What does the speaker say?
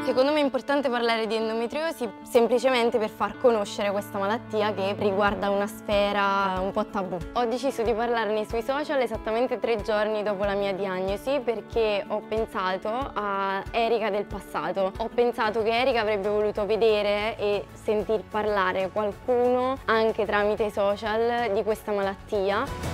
Secondo me è importante parlare di endometriosi semplicemente per far conoscere questa malattia che riguarda una sfera un po' tabù. Ho deciso di parlarne sui social esattamente 3 giorni dopo la mia diagnosi perché ho pensato a Erika del passato. Ho pensato che Erika avrebbe voluto vedere e sentir parlare qualcuno anche tramite i social di questa malattia.